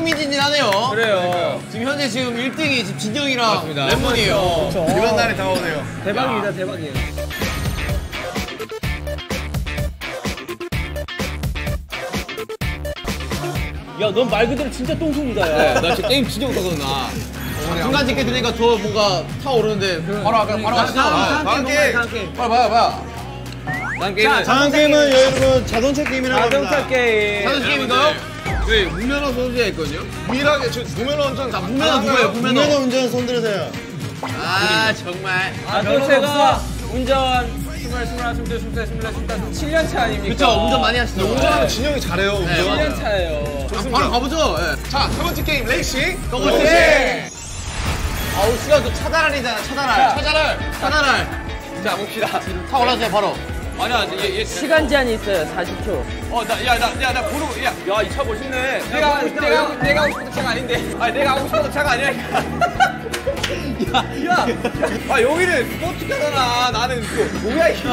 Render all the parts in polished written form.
흥미진진하네요. 그래요. 지금 현재 지금 1등이 지금 진영이랑 맞습니다. lemmon이에요. 이런 날이 다가오네요. 대박이다, 대박이에요. 야, 넌 말 그대로 진짜 똥손이다, 야. 나 지금 게임 진짜 못하거든, 나. 중간 집게 들으니까 저 뭔가 타오르는데. 바로 가시죠. 다음 게임. 빨리 봐요. 다음 게임은. 다음 게임은 여러분 자동차 게임이라고 합니다. 자동차 게임. 자동차 게임인가요? 네, 무면허 선수가 있거든요. 유일하게 무면허 운전 다 무면허 누구예요? 무면허 운전 손 들으세요. 아, 정말. 또 제가 운전 7년 차 아닙니까? 그쵸, 운전 많이 하시죠. 운전하면 진영이 잘해요. 운전. 7년 차예요. 바로 가보죠. 예. 자, 세 번째 게임 레이싱. 고고씨! 아우, 시간 또 차단알이잖아, 차단알. 자, 봅시다. 타 올라주세요, 바로. 아니야, 얘 시간 제한이 있어요. 40초. 나 보러, 이 차 멋있네. 내가 하고 싶었던 차가 아닌데. 아니, 내가 하고 싶었던 차가 아니라니까. 야, 여기는 스포츠카잖아. 나는 뭐야, 이게.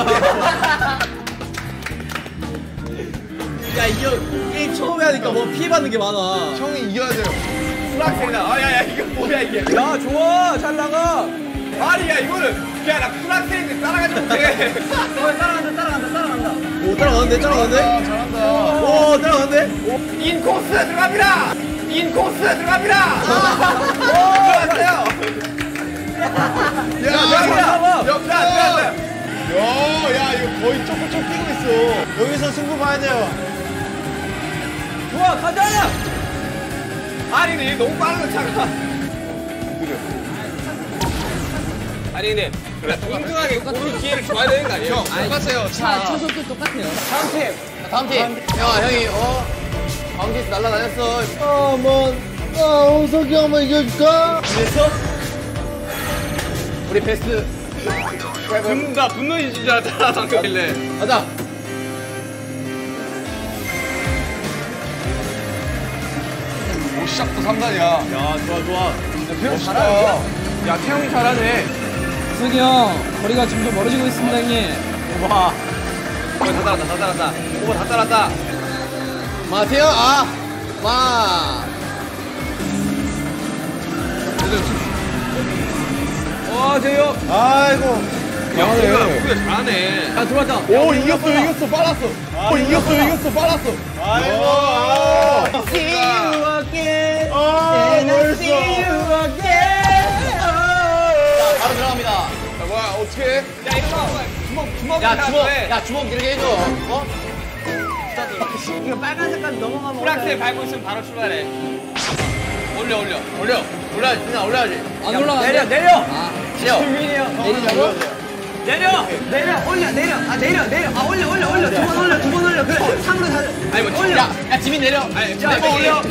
야, 이거 게임 처음 하니까 뭐 피해받는 게 많아. 형이 이겨야 돼요. 프락셀이다. 야, 이거 뭐야, 이게. 야, 좋아. 잘 나가. 아니, 야, 이거는. 야, 나 프락셀인데 따라가지 못해. 따라간다. 오, 따라가는데? 잘한다. 오, 따라가는데? 인코스 들어갑니다. 들어갔어요. 야, 역사. 야, 이거 거의 쪼꼬쪼 끼고 있어. 여기서 승부 봐야 돼요. 좋아, 가자. 아니, 근데 얘 너무 빠르다, 차가. 아니, 근데 동등하게 고를 기회를 줘야 되는 거 아니에요? 똑같아요. 차 속도 똑같아요. 다음 팀. 야, 형이, 다음 팀 날라다녔어. 홍석이 한번 이겨줄까? 됐어? 우리 베스트. 나 분노인 줄 알았잖아, 방금. 가자. 오, 시작도 3단이야. 야, 좋아. 태형 잘해. 야, 태형이 잘하네. 승기 형, 거리가 점점 멀어지고 있습니다, 형님. 와. 다 따랐다. 오버 다 따랐다. 마태요, 마. 재요. 아이고. 야, 우리가 잘하네. 야, 들어왔다. 오, 이겼어, 빨랐어. 이겼어, 빨랐어. 아이고. See you again. 멋있어. 바로 들어갑니다. 야, 뭐야, 어떻게? 야, 이거 주먹. 야, 주먹 이렇게 해줘. 이거 빨간 색깔 넘어가면 프락셀 밟고 있으면 바로 출발해. 올려. 올려야지. 안 올라가는데? 내려. 주민이 형. 올려. 두 번 올려. 그래. 3으로 다. 아니, 뭐, 야, 지민 내려. lem몬 올려.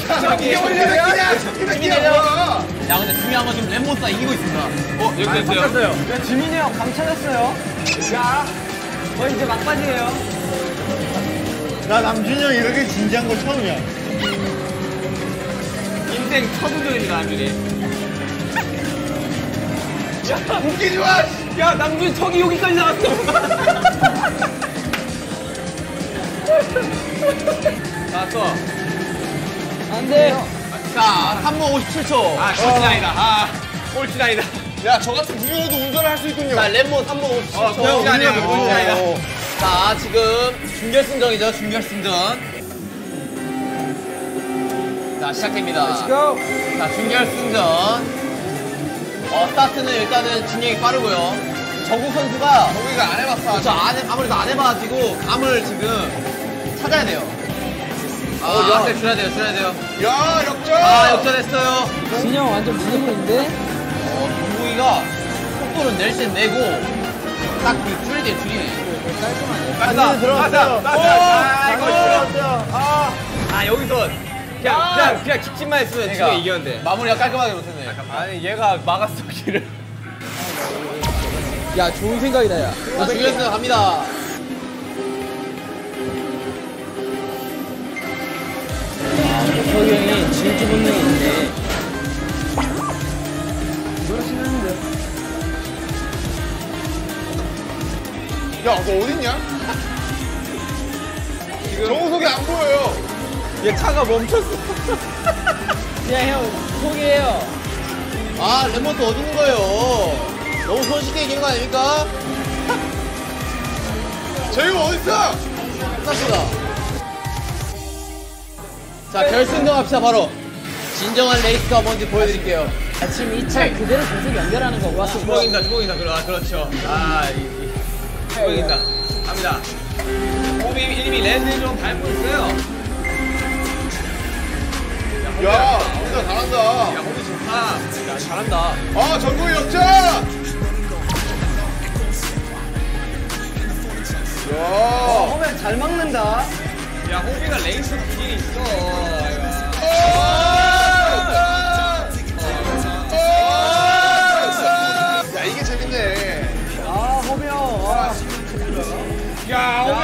지민 내려. 야, 근데 중요한 건 지금 렘몬스가 이기고 있습니다. 여기 됐어요. 야, 주민이 형 감 찾았어요. 자, 이제 막바지예요. 나 남준이 형 이렇게 진지한 거 처음이야. 인생 첫 운전입니다, 남준이. 웃기지 마! 야, 남준이 턱이 여기까지 나왔어. 나왔어. 안 돼. 자, 3분 57초. 꼴찌는 아니다. 야, 저 같은 무면허도 운전을 할 수 있군요. 자, 렘몬 3분 57초. 꼴찌는 아니다. 자, 지금 준결승전이죠, 준결승전. 자, 시작됩니다. go. 자, 준결승전. 스타트는 일단은 진영이 빠르고요. 정국 선수가 거기가 안 해봤어. 그렇죠, 아무래도 안 해봐가지고 감을 지금 찾아야 돼요. 앞에 줘야 돼요. 야, 역전! 역전했어요. 진영 완전 밀리고 있는데? 동국이가 속도를 낼땐 내고 딱 그 줄일 때 줄이네. 안에 들어왔어요. 여기서 그냥 직진만 했으면 지금 이겼는데. 마무리가 깔끔하게 못했네. 아니, 얘가 막았어, 길을. 야, 좋은 생각이다, 야. 자, 준결승전 갑니다. 석이 형이 질주 본능이 있네. 야, 너 어딨냐? 정우석이 안 보여요. 얘 차가 멈췄어. 형, 포기해요. 아, 레몬트 어디 있는 거예요? 너무 손쉽게 이기는 거 아닙니까? 재유 어딨어? 끝났습니다. 자, 결승전 갑시다, 바로. 진정한 레이스가 뭔지 보여드릴게요. 지금 이 차 그대로 계속 연결하는 거고. 주먹인다, 그렇죠. 주먹인다. 갑니다. 호비 이름이 랜드 좀 밟고 있어요. 야, 진짜 잘한다. 야, 호비 좋다. 야, 잘한다. 아, 전국의 역전! 야, 호면 잘 막는다. 야, 호비가 레이스 기질이 있어. 야, 이게 재밌네. 아, 호면. 야, 호비.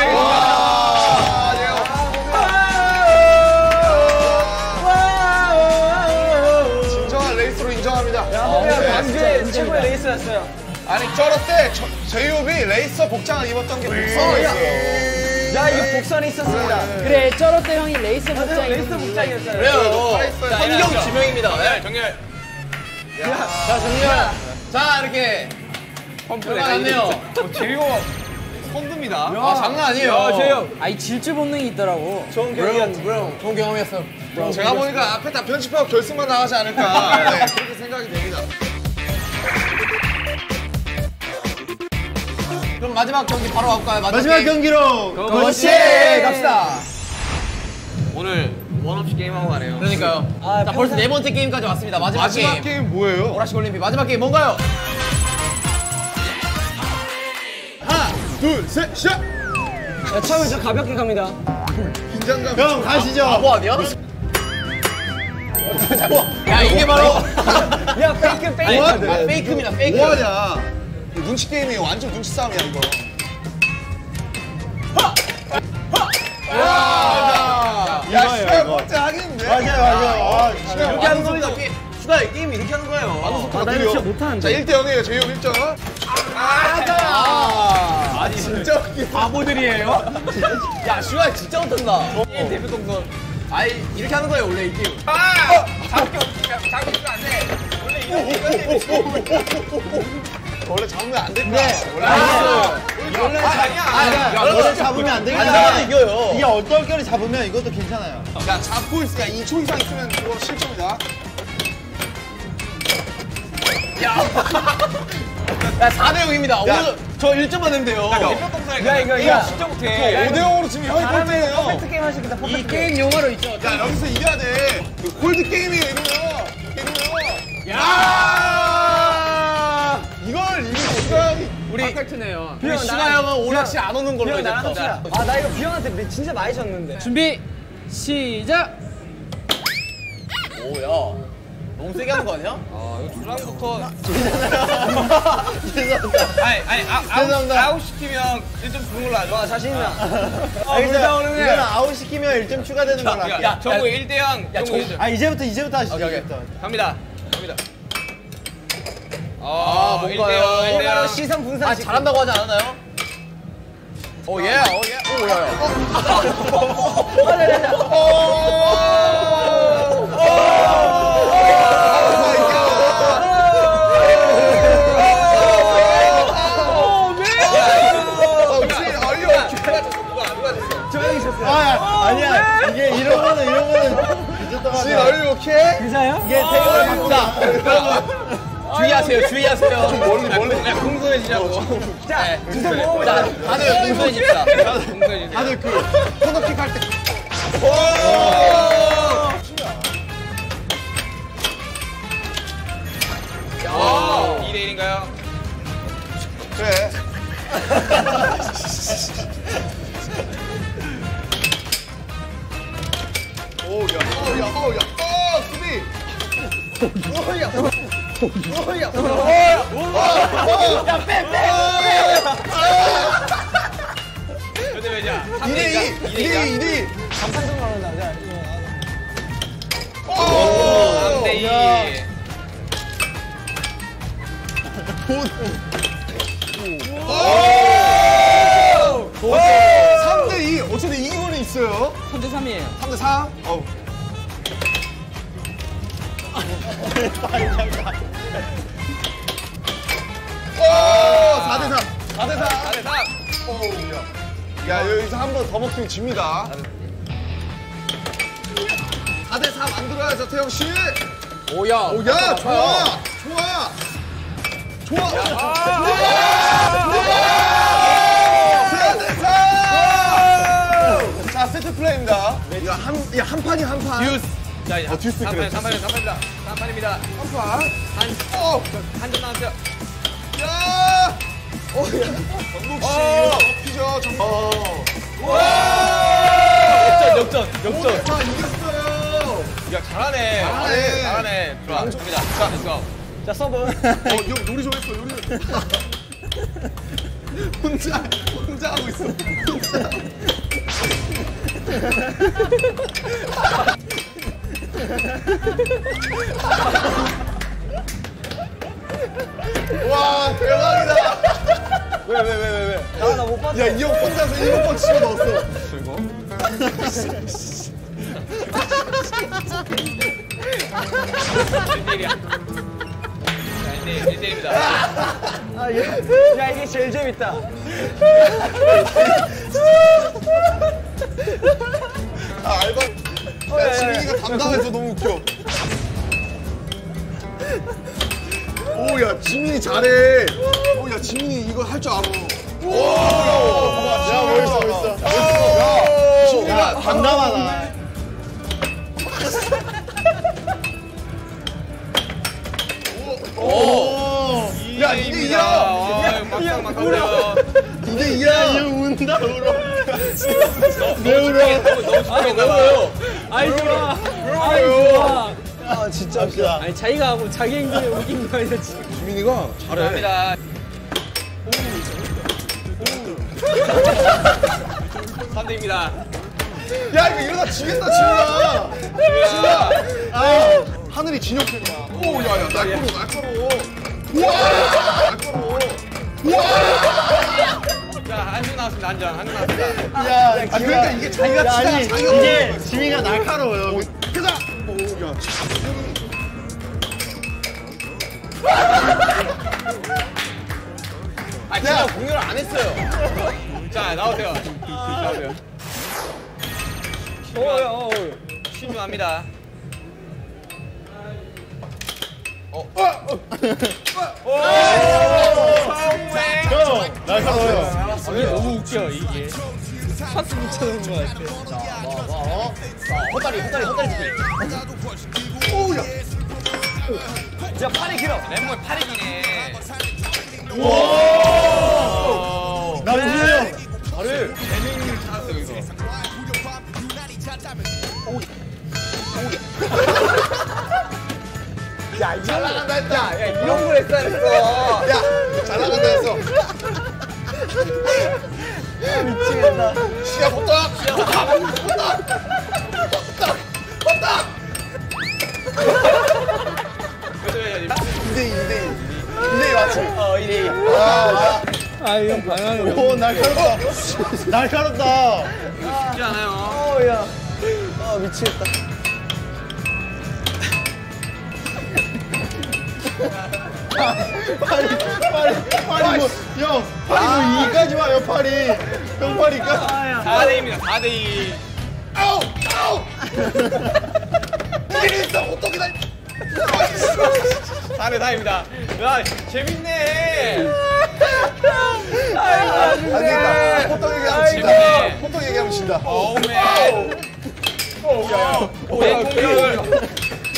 진정한 레이스로 인정합니다. 호면 강제 최고의 레이스였어요. 아니, 저럴 때 제이홉이 레이서 복장을 입었던 게 복선이었어요. 야, 이거 복선이 있었습니다. 그래, 저렇때 형이 레이스 복장이 레이스 복장이었어요. 그래요. 자, 성경 지명입니다. 정렬. 자, 정렬. 자, 이렇게. 들어갔네요. 제이홉 선두입니다. 아, 장난 아니에요. 제이홉. 아, 이 질주 본능이 있더라고. 좋은 경험이었어. 제가 보니까 앞에 다 편집하고 결승만 나가지 않을까. 네, 그렇게 생각이 됩니다. 그럼 마지막 경기 바로 갈까요? 마지막 경기로 고시 갑시다. 오늘 원 없이 게임하고 가네요. 그러니까요. 자, 벌써 네 번째 게임까지 왔습니다. 마지막 게임. 뭐예요? 오라시 올림픽 마지막 게임 뭔가요? 하나, 둘, 셋, 샷! 야, 처음에 저 가볍게 갑니다. 긴장감. 형, 가시죠. 뭐 아니야? 야, 이게 바로. 야, 페이크, 페이크. 아, 페이크입니다, 페이크. 뭐하냐? 눈치 게임이에요. 완전 눈치 싸움이야, 이거. 야, 시간 진짜 하겠는데? 맞아요. 이렇게 하는 겁니다. 슈가 게임 이렇게 하는 거예요. 나 이거 진짜 못하는데. 자, 1대0이에요. 제이홉 1점. 아니, 진짜 웃기다. 바보들이에요? 야, 슈가 진짜 못한다. 게임 대표 동선. 아이, 이렇게 하는 거예요, 원래 이 게임. 잡기가 안 돼. 원래 원래 잡으면 안 된다. 원래 아니야. 원래 잡으면 안 되겠다. 안 잡아도 이겨요. 이게 얼떨결에 잡으면 이것도 괜찮아요. 야, 잡고 있으니까 2초 이상 있으면 그거 실점이다. 야, 4대 0입니다. 오늘 저 1점만 내면 돼요. 대표 동선에 야, 이거, 진짜 못해. 5대0으로 지금 형이 꼴등이에요. 퍼펙트 게임 하시겠다, 퍼펙트 이 게임 용어로 있죠. 야, 여기서 이겨야 돼. 홀드 게임이에요, 이러면. 야! 이걸 이길 수가 우리 퍼펙트네요. 우리 슈가 형은 오락실 안 오는 걸로 비형 이제 나랑 합시다. 아, 나 이거 비형한테 진짜 많이 졌는데. 준비, 시작! 오야. 너무 세게 하는 거 아니야? 아, 이거 주랑부터. 죄송합니다. 아니, 아웃 시키면 1점 주는 걸로 하죠. 와, 자신있나? 이거는 아웃 시키면 1점 추가되는 걸로 할게요. 야, 정우 1대0. 정우 1점. 아, 이제부터 하시죠. 오케이. 갑니다. 뭔가요? 1대0. 시선 분산. 아, 잘한다고 하지 않았나요? 오, 예, 오, 예. 오, 야, 아니야. 이게 이런 거는 늦었던 거 같아. Are you okay? 괜찮아요? 이게 대결을 갑니다. 주의하세요, 주의하세요. 원래 공손해지자고. 자, 두손 모으고. 자, 다들 공손해집시다. 다들 그 코너킥 할 때. 오! 2대1인가요? 그래. 수비. 몇대 몇이야? 2대2. 감탄동 나온다. 3대2. 오! 3대2. 어차피 이기고는 있어요. 3대3이에요. 3대4. 오, 4대3. 4대3. 4대3. 야, 여기서 한 번 더 먹히면 집니다. 4대4 만들어야죠, 태영 씨. 오야. 야, 좋아. 좋아. 4대4. 자, 세트 플레이입니다. 한 판이 한 판. 듀스. 자, 이제 듀스 그래, 3판입니다. 3판입니다. 한 판. 한점 남았어요. 야! 정국 씨, 피죠, 정국. 역전. 자, 이겼어요. 야, 잘하네. 잘하네. 좋아. 갑니다. 자, 렛츠고. 자, 서브. 형 요리 좀 했어, 요리. 혼자 하고 있어. 혼자. 와, 대박이다. 왜? 나 못 봤어. 야, 이 형 혼자서 1번 집어 넣었어. 그리고 웬일이야. 자, 이제 1대1입니다. 야, 이게 제일 재밌다. 알바. 야, 지민이가 담당해서 너무 웃겨. 오, 야, 지민이 잘해. 오, 야, 지민이 이거 할 줄 알아. 오, 야, 멋있어. 야, 지민아, 담당하다. 오, 야, 이게 2야. 막상 울어. 이게 2야. 얘 운다, 울어. 왜 울어? 너무 축하했나봐요. 아이, 좋아. 울어요. 아, 진짜 웃기다. 아니, 자기가 하고 자기 행동에 웃긴 거 아니야, 지금. 지민이가 잘해. 갑니다. 3대입니다. 야, 이거 이러다 지겠다, 지민아. 지민아. 아, 하늘이 진영색이야. 오, 야, 날카로워. 우와, 날카로워. 우와. 자, 한줄 나왔습니다. 한줄 나왔습니다. 야, 그러니까 이게 자기가 치다, 자기가 이게 지민이가 날카로워요. 가자. 오, 야, 아, 제가 공연을 안 했어요. 자, 나오세요. 나오세요. 신중합니다. 날카로워요. 너무 웃겨, 이게. 파스 붙여놓은 거 같아. 헛다리 주기. 오, 야. 야, 팔이 길어. 랩몬 팔이 기네. 남준이 잘해. 재능을 찾았어요, 이거. 야, 잘 나간다 했다. 야, 이런 걸 했어야 했어. 야, 잘 나간다 했어. 미치겠다. 시야 헛다. 그래도 해야지. 2대2 맞지? 1위. 아, 이건 방향을. 오, 날카롭다. 날카롭다. 쉽지 않아요. 야. 아, 미치겠다. 팔이 뭐, 형, 팔이 뭐 2까지 와요, 팔이. 형 팔이까. 4대2입니다. 4대2. 아우! 이게 있어, 호떡이다. 4대4입니다. 야, 재밌네. 안 된다. 호떡 얘기하면 진다. 재밌네. 호떡 얘기하면 진다. 오맨. 내 공격을.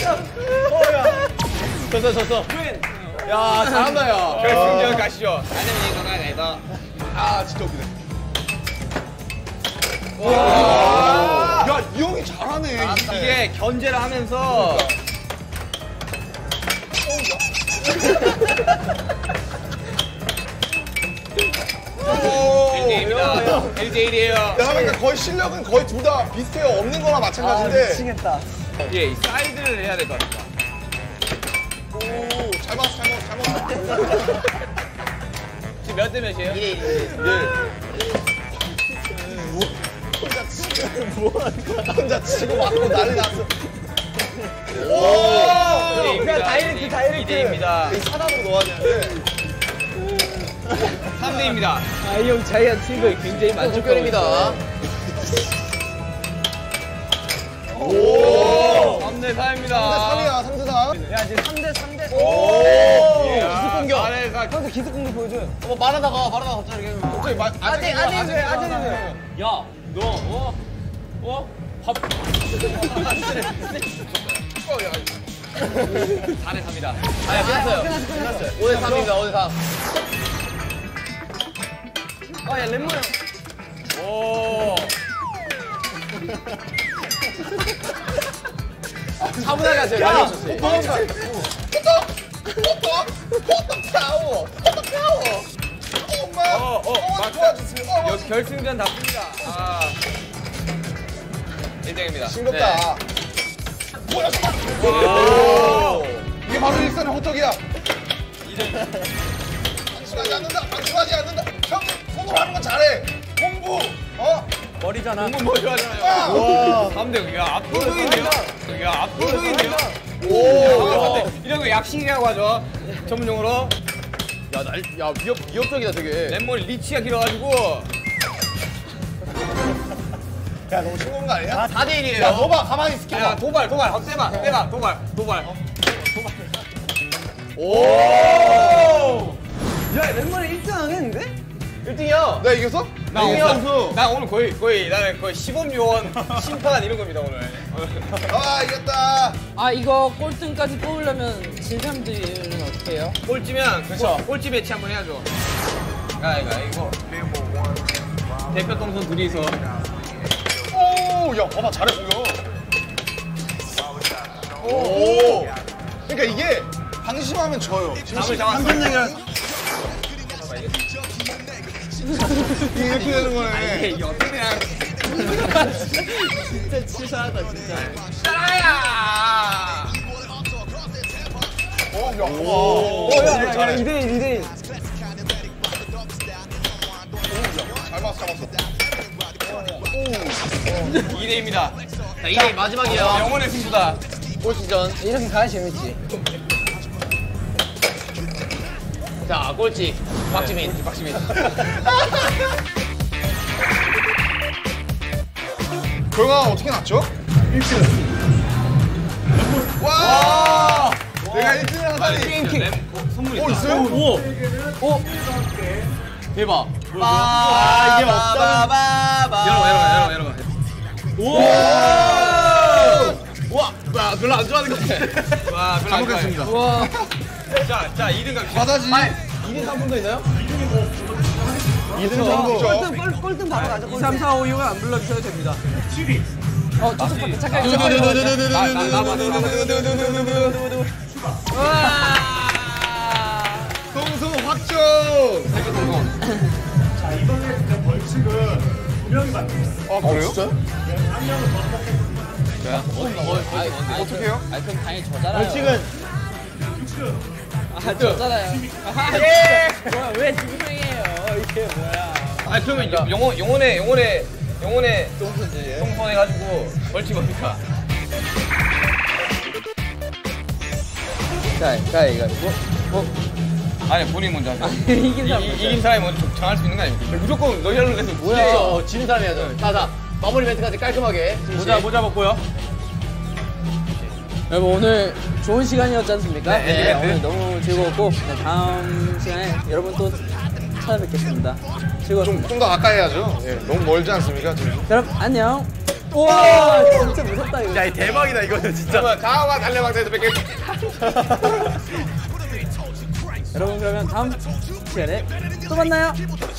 졌어. 야, 잘한다, 야. 결승전 가시죠. 안녕히 건강하다. 아, 진짜 웃기네. 야, 이 형이 잘하네. 이게 견제를 하면서. LJ입니다. LJ이에요. 내가 보니까 거의 실력은 거의 둘 다 비슷해요. 없는 거나 마찬가지인데. 미치겠다. 예, 이 사이드를 해야 될 것 같다. 오, 잘 봤어. 지금 몇 대 몇이에요? 1. 혼자 치고 맞고 난리 났어. 그냥 다이렉트. 2대입니다. 사단으로 넣어야 되는데. 3대입니다. 아, 이 형 자이언 팀을 굉장히 만족입니다. 3대 4입니다. 3이야, 3대 4. 야, 지금 3대. 기습 공격. 아래가 형도 기습 공격 보여줘요. 말하다가 갑자기 이렇게. 갑자기 야, 너 밥. 4대 3이다. 아야 끝났어요. 끝났어요. 5대 3입니다. 5대 3. 아, 야, lem모 형. 오. 차분하게 하세요. 많이 하셨어요. 여기 결승전 답습니다. 아. 1등입니다. 싱겁다. 이게 바로 일산의 호떡이야. 방심하지 않는다. 방심하지 않는다. 형, 손으로 하는 건 잘해. 공부. 머리잖아. 뭐 좋아하잖아요. 3대 야 압도적인데요? 야 압도적인데요? 오. 이런 거 약식이라고 하죠. 전문용어로. 야 위협적이다 되게. 랩몬 리치가 길어가지고. 야, 너무 싱거운 거 아니야? 4대 1이에요. 야, 너 봐. 가만히 있을게. 야 도발. 빼봐. 도발. 야, lem모는 1등 하겠는데? 1등이야. 내가 이겼어? 나 오늘 거의 나는 거의 시범요원 심판 이런 겁니다 오늘. 아, 이겼다. 아 이거 꼴등까지 뽑으려면 진 사람들은 어떻게 해요? 꼴찌면 그렇죠. 꼴찌 배치 한번 해야죠. 이거 대표 동선 둘이서. 오, 야, 봐봐, 잘해 보여. 오. 그러니까 이게 방심하면 져요. 답을 잡았어. 이게 이렇게 되는 거네. 이게 어떻게 그냥 진짜 치사하다 진짜. 따라야. 오, 야, 잘해. 2대1. 잘 맞았어. 2대입니다. 자 2대 마지막이에요. 영혼의 승부다. 꼴찌전. 이렇게 가야 재밌지. 자 꼴찌 박지민. 결과가 어떻게 났죠? 1등. 와! 내가 1등을 하다니. 선물 오, 있어요? 오. 대박. 이게 없다. 열어봐. 와 별로 안 좋아하는 것 같아. 와, 별로 안 좋아요. 와 자, 2등 갑시다. 바다지. 2등 3분도 있나요? 2등 정도. 꼴등 바로 가자. 2, 3, 4, 5, 6은 안 불러주셔도 됩니다. 저쪽 밖에 잠깐 동수 확정. 자, 이번에 진짜 벌칙은 2명이 받는 거예요. 아, 그래요? 진짜요? 어떻게 해요? 아니 그럼 당연히 저잖아요. 벌칙은 저잖아요. 예! 뭐야 왜 지구상이에요? 이게 뭐야? 아니, 그러면 영혼의 동선 해가지고 벌칙 뭡니까? 자, 이거. 아니, 본인 먼저 하세요. 이긴 사람 이긴 사람이 먼저 정할 수 있는 거 아닙니까? 무조건 너희로 해서 뭐야? 지는 사람이 해야죠. 자자 마무리 멘트까지 깔끔하게. 모자 벗고요. 여러분 오늘 좋은 시간이었지 않습니까? 네, 오늘 너무 즐거웠고 다음 시간에 여러분 또 찾아뵙겠습니다. 즐거웠습니다. 좀 더 가까이 해야죠. 예, 너무 멀지 않습니까? 지금? 여러분 안녕. 우와 진짜 무섭다 이거. 야, 대박이다, 이거는 진짜. 다음화 달래방에서 뵙겠습니다. 여러분 그러면 다음 시간에 또 만나요.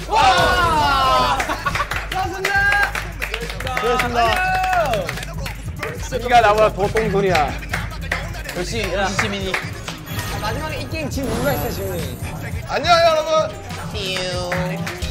네가 나보다 더 똥손이야. 역시 시민이. 마지막에 이 게임 진 이유가 있어, 지금. 안녕, 여러분. 띠용.